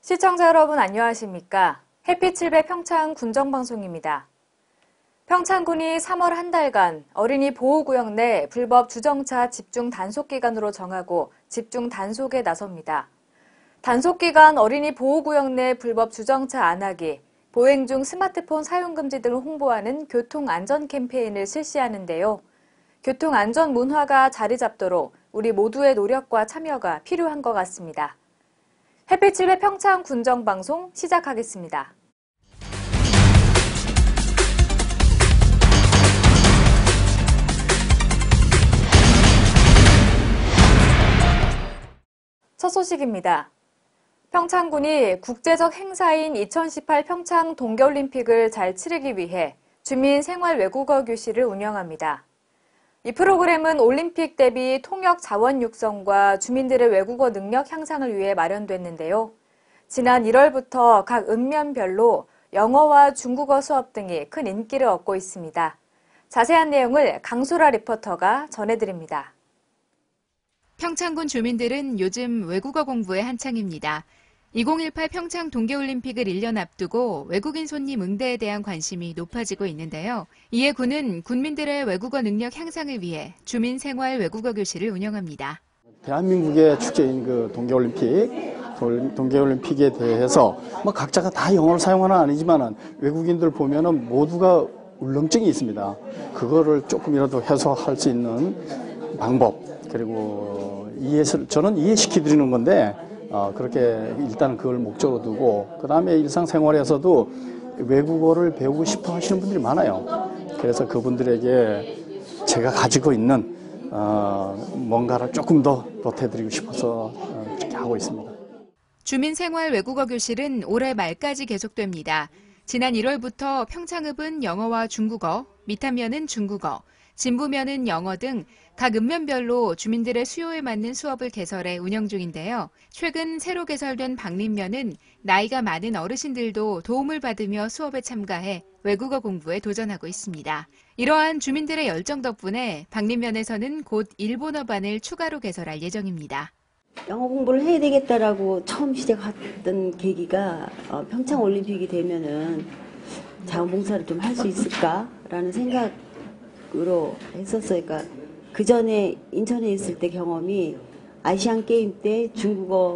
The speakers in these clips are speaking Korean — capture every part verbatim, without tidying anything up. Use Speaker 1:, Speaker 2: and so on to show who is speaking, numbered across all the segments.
Speaker 1: 시청자 여러분 안녕하십니까? 햇빛 칠 배 평창 군정방송입니다. 평창군이 삼월 한 달간 어린이 보호구역 내 불법 주정차 집중 단속기간으로 정하고 집중 단속에 나섭니다. 단속기간 어린이 보호구역 내 불법 주정차 안하기, 보행 중 스마트폰 사용금지 등을 홍보하는 교통안전 캠페인을 실시하는데요. 교통안전 문화가 자리 잡도록 우리 모두의 노력과 참여가 필요한 것 같습니다. 햇빛 칠 배 평창 군정방송 시작하겠습니다. 첫 소식입니다. 평창군이 국제적 행사인 이천십팔 평창 동계올림픽을 잘 치르기 위해 주민 생활 외국어 교실을 운영합니다. 이 프로그램은 올림픽 대비 통역 자원 육성과 주민들의 외국어 능력 향상을 위해 마련됐는데요. 지난 일월부터 각 읍면별로 영어와 중국어 수업 등이 큰 인기를 얻고 있습니다. 자세한 내용을 강소라 리포터가 전해드립니다.
Speaker 2: 평창군 주민들은 요즘 외국어 공부에 한창입니다. 이천십팔 평창 동계올림픽을 일 년 앞두고 외국인 손님 응대에 대한 관심이 높아지고 있는데요. 이에 군은 군민들의 외국어 능력 향상을 위해 주민 생활 외국어 교실을 운영합니다.
Speaker 3: 대한민국의 축제인 그 동계올림픽, 동계올림픽에 대해서 뭐 각자가 다 영어를 사용하는 아니지만은 외국인들 보면은 모두가 울렁증이 있습니다. 그거를 조금이라도 해소할 수 있는 방법, 그리고 이해를 저는 이해시켜드리는 건데. 어, 그렇게 일단 그걸 목적으로 두고 그 다음에 일상생활에서도 외국어를 배우고 싶어 하시는 분들이 많아요. 그래서 그분들에게 제가 가지고 있는 어, 뭔가를 조금 더 보태드리고 싶어서 어, 그렇게 하고 있습니다.
Speaker 2: 주민생활 외국어 교실은 올해 말까지 계속됩니다. 지난 일월부터 평창읍은 영어와 중국어, 미탄면은 중국어, 진부면은 영어 등 각 읍면별로 주민들의 수요에 맞는 수업을 개설해 운영 중인데요. 최근 새로 개설된 박림면은 나이가 많은 어르신들도 도움을 받으며 수업에 참가해 외국어 공부에 도전하고 있습니다. 이러한 주민들의 열정 덕분에 박림면에서는 곧 일본어반을 추가로 개설할 예정입니다.
Speaker 4: 영어 공부를 해야 되겠다라고 처음 시작했던 계기가 어, 평창올림픽이 되면은 자원봉사를 좀 할 수 있을까라는 생각으로 했었어요. 그러니까 그 전에 인천에 있을 때 경험이 아시안 게임 때 중국어를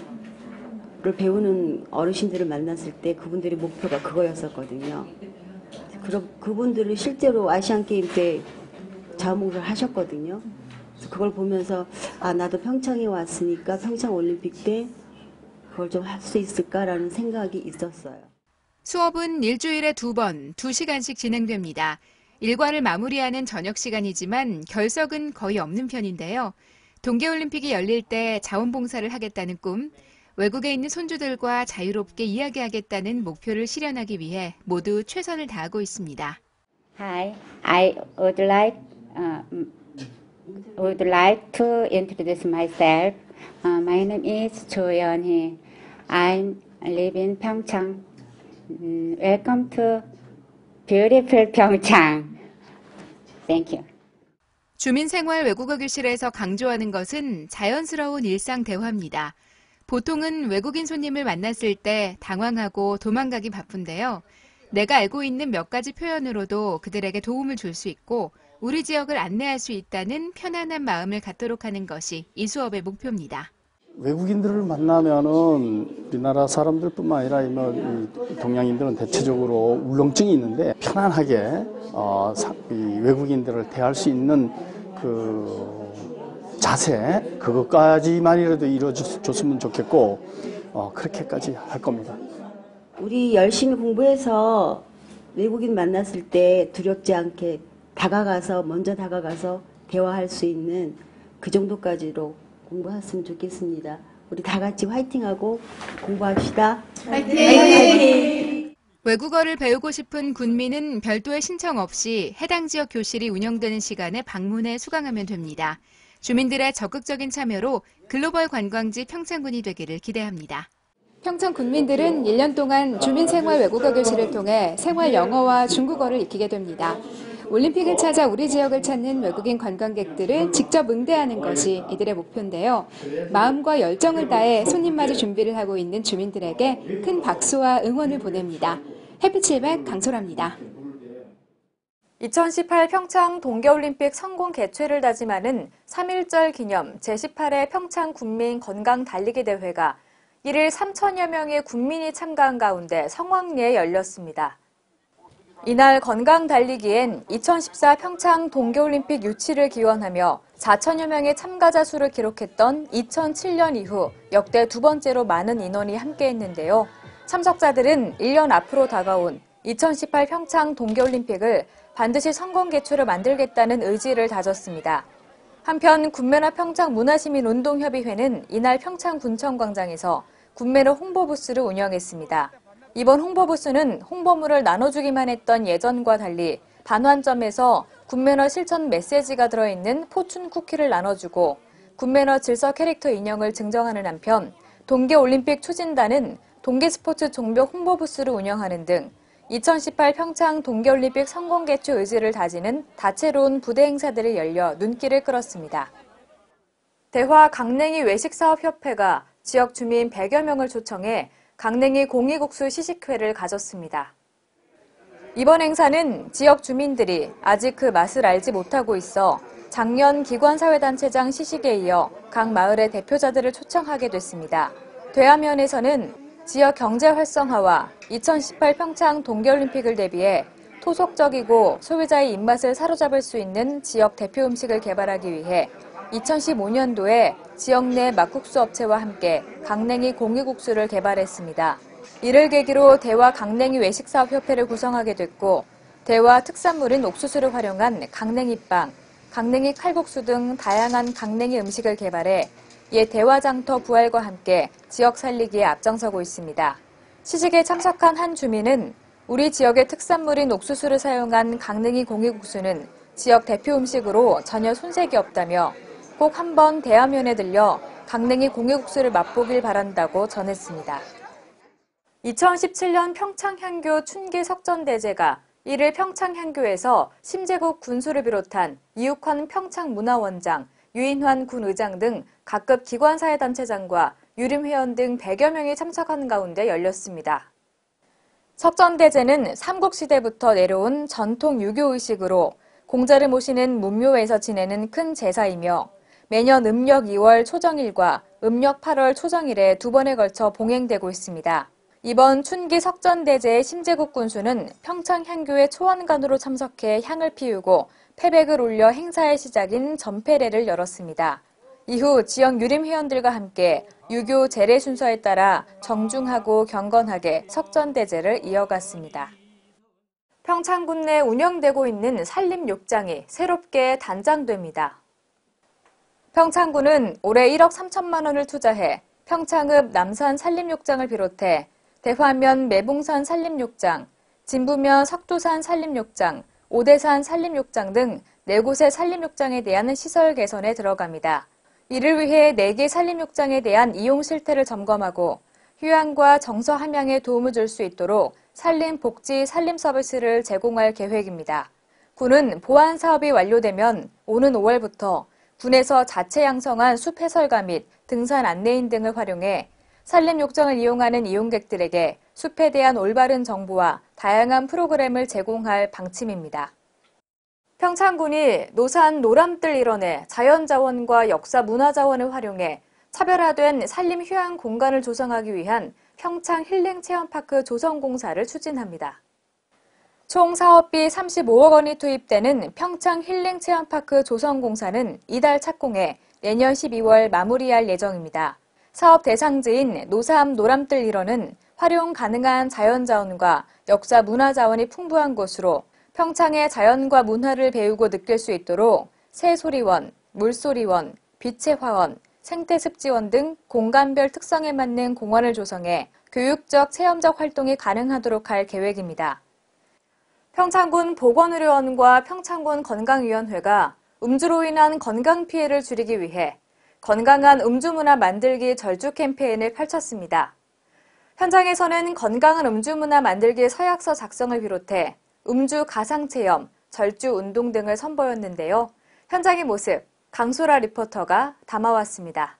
Speaker 4: 배우는 어르신들을 만났을 때 그분들의 목표가 그거였었거든요. 그럼 그분들을 실제로 아시안 게임 때 자원봉사를 하셨거든요. 그래서 그걸 보면서 아 나도 평창에 왔으니까 평창 올림픽 때 그걸 좀 할 수 있을까라는 생각이 있었어요.
Speaker 2: 수업은 일주일에 두 번, 두 시간씩 진행됩니다. 일과를 마무리하는 저녁 시간이지만 결석은 거의 없는 편인데요. 동계올림픽이 열릴 때 자원봉사를 하겠다는 꿈, 외국에 있는 손주들과 자유롭게 이야기하겠다는 목표를 실현하기 위해 모두 최선을 다하고 있습니다.
Speaker 5: Hi, I would like uh, would like to introduce myself. Uh, my name is Jo Yeon-hee. I live in Pyeongchang. Um, welcome to beautiful Pyeongchang. Thank you.
Speaker 2: 주민생활 외국어 교실에서 강조하는 것은 자연스러운 일상 대화입니다. 보통은 외국인 손님을 만났을 때 당황하고 도망가기 바쁜데요. 내가 알고 있는 몇 가지 표현으로도 그들에게 도움을 줄 수 있고 우리 지역을 안내할 수 있다는 편안한 마음을 갖도록 하는 것이 이 수업의 목표입니다.
Speaker 3: 외국인들을 만나면은 우리나라 사람들뿐만 아니라 뭐 동양인들은 대체적으로 울렁증이 있는데 편안하게 어, 이 외국인들을 대할 수 있는 그 자세 그것까지만이라도 이루어졌으면 좋겠고 어, 그렇게까지 할 겁니다.
Speaker 4: 우리 열심히 공부해서 외국인 만났을 때 두렵지 않게 다가가서 먼저 다가가서 대화할 수 있는 그 정도까지로 공부했으면 좋겠습니다. 우리 다 같이 화이팅하고 공부합시다. 화이팅! 화이팅!
Speaker 2: 외국어를 배우고 싶은 군민은 별도의 신청 없이 해당 지역 교실이 운영되는 시간에 방문해 수강하면 됩니다. 주민들의 적극적인 참여로 글로벌 관광지 평창군이 되기를 기대합니다.
Speaker 1: 평창 군민들은 일 년 동안 주민생활 외국어 교실을 통해 생활 영어와 중국어를 익히게 됩니다.
Speaker 6: 올림픽을 찾아 우리 지역을 찾는 외국인 관광객들을 직접 응대하는 것이 이들의 목표인데요. 마음과 열정을 다해 손님 맞이 준비를 하고 있는 주민들에게 큰 박수와 응원을 보냅니다. 햇빛 칠백 강소라입니다.
Speaker 1: 이천십팔 평창 동계올림픽 성공 개최를 다짐하는 삼일절 기념 제십팔 회 평창 군민 건강 달리기 대회가 일 일 삼천여 명의 군민이 참가한 가운데 성황리에 열렸습니다. 이날 건강 달리기엔 이천십사 평창 동계올림픽 유치를 기원하며 사천여 명의 참가자 수를 기록했던 이천칠 년 이후 역대 두 번째로 많은 인원이 함께했는데요. 참석자들은 일 년 앞으로 다가온 이천십팔 평창 동계올림픽을 반드시 성공 개최로 만들겠다는 의지를 다졌습니다. 한편 군매나 평창 문화시민운동협의회는 이날 평창군청광장에서 군매너 홍보부스를 운영했습니다. 이번 홍보부스는 홍보물을 나눠주기만 했던 예전과 달리 반환점에서 군매너 실천 메시지가 들어있는 포춘 쿠키를 나눠주고 군매너 질서 캐릭터 인형을 증정하는 한편 동계올림픽 추진단은 동계스포츠 종벽 홍보부스를 운영하는 등 이천십팔 평창 동계올림픽 성공 개최 의지를 다지는 다채로운 부대 행사들이 열려 눈길을 끌었습니다. 대화 강냉이 외식사업협회가 지역 주민 백여 명을 초청해 강냉이 공이국수 시식회를 가졌습니다. 이번 행사는 지역 주민들이 아직 그 맛을 알지 못하고 있어 작년 기관사회단체장 시식에 이어 각 마을의 대표자들을 초청하게 됐습니다. 대화면에서는 지역 경제 활성화와 이천십팔 평창 동계올림픽을 대비해 토속적이고 소비자의 입맛을 사로잡을 수 있는 지역 대표 음식을 개발하기 위해 이천십오 년도에 지역 내 막국수 업체와 함께 강냉이 공이국수를 개발했습니다. 이를 계기로 대화 강냉이 외식사업협회를 구성하게 됐고 대화 특산물인 옥수수를 활용한 강냉이빵, 강냉이 칼국수 등 다양한 강냉이 음식을 개발해 옛 대화장터 부활과 함께 지역 살리기에 앞장서고 있습니다. 시식에 참석한 한 주민은 우리 지역의 특산물인 옥수수를 사용한 강냉이 공이국수는 지역 대표 음식으로 전혀 손색이 없다며 꼭 한번 대화면에 들려 강냉이 공이국수를 맛보길 바란다고 전했습니다. 이천십칠 년 평창향교 춘기 석전대제가 일 일 평창향교에서 심재국 군수를 비롯한 이육환 평창문화원장, 유인환 군의장 등 각급 기관사회단체장과 유림회원 등 백여 명이 참석한 가운데 열렸습니다. 석전대제는 삼국시대부터 내려온 전통 유교의식으로 공자를 모시는 문묘에서 지내는 큰 제사이며 매년 음력 이월 초정일과 음력 팔월 초정일에 두 번에 걸쳐 봉행되고 있습니다. 이번 춘기 석전대제의 심재국 군수는 평창향교의 초원관으로 참석해 향을 피우고 패백을 올려 행사의 시작인 전패례를 열었습니다. 이후 지역 유림 회원들과 함께 유교 제례 순서에 따라 정중하고 경건하게 석전대제를 이어갔습니다. 평창군 내 운영되고 있는 산림욕장이 새롭게 단장됩니다. 평창군은 올해 일억 삼천만 원을 투자해 평창읍 남산 산림욕장을 비롯해 대화면 매봉산 산림욕장, 진부면 석두산 산림욕장, 오대산 산림욕장 등 네 곳의 산림욕장에 대한 시설 개선에 들어갑니다. 이를 위해 네 개 산림욕장에 대한 이용 실태를 점검하고 휴양과 정서 함양에 도움을 줄 수 있도록 산림 복지 산림 서비스를 제공할 계획입니다. 군은 보안 사업이 완료되면 오는 오월부터 군에서 자체 양성한 숲 해설가 및 등산 안내인 등을 활용해 산림욕장을 이용하는 이용객들에게 숲에 대한 올바른 정보와 다양한 프로그램을 제공할 방침입니다. 평창군이 노산 노람뜰 일원의 자연자원과 역사문화자원을 활용해 차별화된 산림 휴양 공간을 조성하기 위한 평창 힐링체험파크 조성공사를 추진합니다. 총 사업비 삼십오억 원이 투입되는 평창 힐링체험파크 조성공사는 이달 착공해 내년 십이월 마무리할 예정입니다. 사업 대상지인 노삼 노람뜰 일원은 활용 가능한 자연자원과 역사 문화자원이 풍부한 곳으로 평창의 자연과 문화를 배우고 느낄 수 있도록 새소리원, 물소리원, 빛의 화원, 생태습지원 등 공간별 특성에 맞는 공원을 조성해 교육적, 체험적 활동이 가능하도록 할 계획입니다. 평창군 보건의료원과 평창군 건강위원회가 음주로 인한 건강 피해를 줄이기 위해 건강한 음주문화 만들기 절주 캠페인을 펼쳤습니다. 현장에서는 건강한 음주문화 만들기 서약서 작성을 비롯해 음주 가상체험, 절주 운동 등을 선보였는데요. 현장의 모습 강소라 리포터가 담아왔습니다.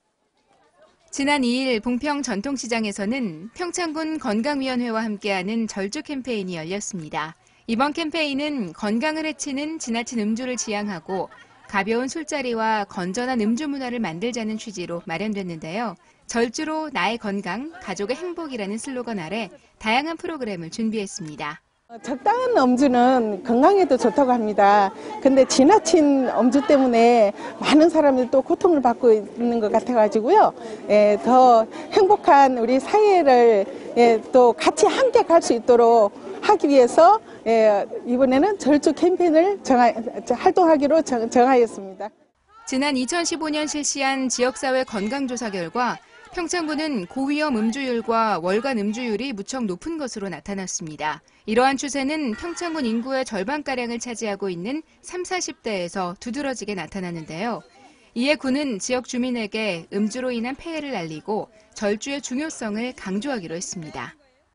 Speaker 2: 지난 이 일 봉평 전통시장에서는 평창군 건강위원회와 함께하는 절주 캠페인이 열렸습니다. 이번 캠페인은 건강을 해치는 지나친 음주를 지양하고 가벼운 술자리와 건전한 음주 문화를 만들자는 취지로 마련됐는데요. 절주로 나의 건강, 가족의 행복이라는 슬로건 아래 다양한 프로그램을 준비했습니다.
Speaker 7: 적당한 음주는 건강에도 좋다고 합니다. 근데 지나친 음주 때문에 많은 사람들이 또 고통을 받고 있는 것 같아가지고요. 예, 더 행복한 우리 사회를 예, 또 같이 함께 갈 수 있도록 하기 위해서 예, 이번에는 절주 캠페인을 정하, 활동하기로 정, 정하였습니다.
Speaker 2: 지난 이천십오 년 실시한 지역사회 건강조사 결과 평창군은 고위험 음주율과 월간 음주율이 무척 높은 것으로 나타났습니다. 이러한 추세는 평창군 인구의 절반가량을 차지하고 있는 삼, 사십 대에서 두드러지게 나타나는데요. 이에 군은 지역 주민에게 음주로 인한 폐해를 알리고 절주의 중요성을 강조하기로 했습니다.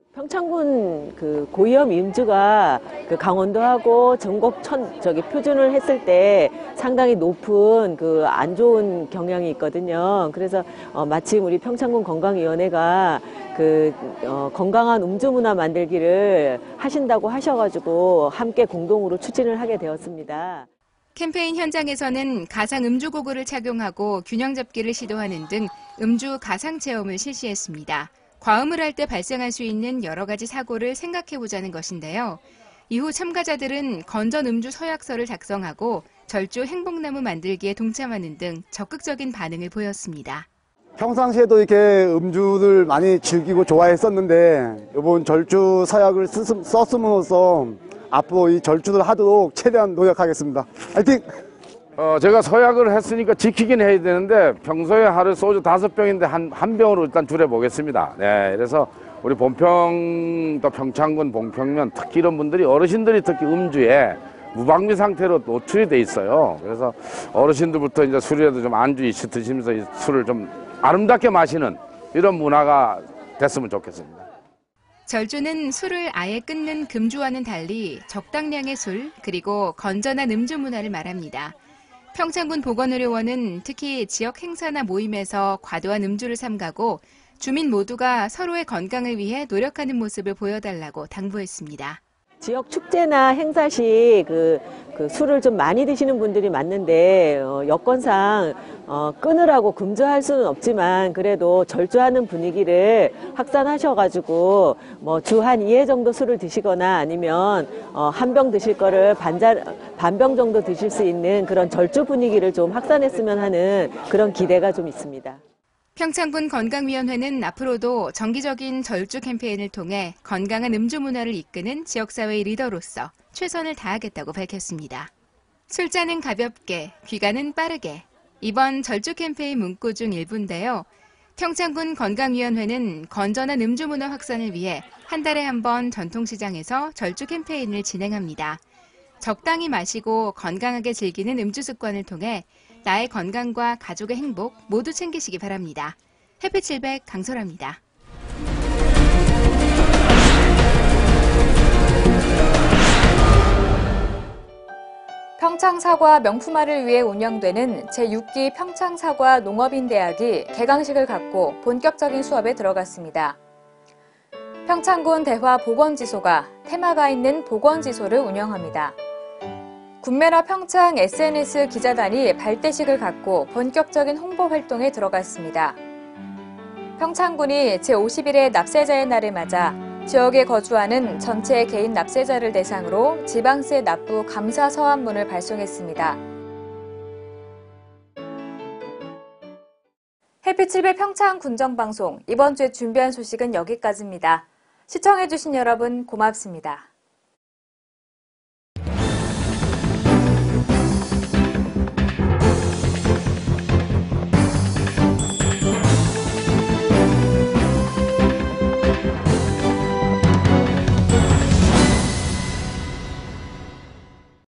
Speaker 8: 평창군 그 고위험 음주가 그 강원도하고 전국 천 저기 표준을 했을 때 상당히 높은 그 안 좋은 경향이 있거든요. 그래서 어, 마침 우리 평창군 건강위원회가 그 어, 건강한 음주 문화 만들기를 하신다고 하셔가지고 함께 공동으로 추진을 하게 되었습니다.
Speaker 2: 캠페인 현장에서는 가상 음주 고글을 착용하고 균형 잡기를 시도하는 등 음주 가상 체험을 실시했습니다. 과음을 할 때 발생할 수 있는 여러 가지 사고를 생각해보자는 것인데요. 이후 참가자들은 건전 음주 서약서를 작성하고 절주 행복나무 만들기에 동참하는 등 적극적인 반응을 보였습니다.
Speaker 9: 평상시에도 이렇게 음주를 많이 즐기고 좋아했었는데 이번 절주 서약을 썼음으로써 앞으로 이 절주를 하도록 최대한 노력하겠습니다. 화이팅!
Speaker 10: 어, 제가 서약을 했으니까 지키긴 해야 되는데 평소에 하루 소주 다섯 병인데 한, 한 병으로 일단 줄여보겠습니다. 네, 그래서 우리 본평, 또 평창군, 봉평면 특히 이런 분들이 어르신들이 특히 음주에 무방비 상태로 노출이 돼 있어요. 그래서 어르신들부터 이제 술이라도 좀 안주 이슈 드시면서 이 술을 좀 아름답게 마시는 이런 문화가 됐으면 좋겠습니다.
Speaker 2: 절주는 술을 아예 끊는 금주와는 달리 적당량의 술, 그리고 건전한 음주 문화를 말합니다. 평창군 보건의료원은 특히 지역 행사나 모임에서 과도한 음주를 삼가고 주민 모두가 서로의 건강을 위해 노력하는 모습을 보여달라고 당부했습니다.
Speaker 8: 지역 축제나 행사 시 그, 그 술을 좀 많이 드시는 분들이 많는데 어, 여건상 어, 끊으라고 금주할 수는 없지만 그래도 절주하는 분위기를 확산하셔가지고 뭐 주 한 이 회 정도 술을 드시거나 아니면 어, 한 병 드실 거를 반잔, 반병 정도 드실 수 있는 그런 절주 분위기를 좀 확산했으면 하는 그런 기대가 좀 있습니다.
Speaker 2: 평창군 건강위원회는 앞으로도 정기적인 절주 캠페인을 통해 건강한 음주 문화를 이끄는 지역사회의 리더로서 최선을 다하겠다고 밝혔습니다. 술자는 가볍게, 귀가는 빠르게. 이번 절주 캠페인 문구 중 일부인데요. 평창군 건강위원회는 건전한 음주 문화 확산을 위해 한 달에 한 번 전통시장에서 절주 캠페인을 진행합니다. 적당히 마시고 건강하게 즐기는 음주 습관을 통해 나의 건강과 가족의 행복 모두 챙기시기 바랍니다. 햇빛 칠백 강소라입니다.
Speaker 1: 평창사과 명품화를 위해 운영되는 제육 기 평창사과 농업인대학이 개강식을 갖고 본격적인 수업에 들어갔습니다. 평창군 대화보건지소가 테마가 있는 보건지소를 운영합니다. 군매라 평창 에스엔에스 기자단이 발대식을 갖고 본격적인 홍보 활동에 들어갔습니다. 평창군이 제오십 일의 납세자의 날을 맞아 지역에 거주하는 전체 개인 납세자를 대상으로 지방세 납부 감사 서한문을 발송했습니다. 햇빛 칠백 평창 군정방송 이번 주에 준비한 소식은 여기까지입니다. 시청해주신 여러분 고맙습니다.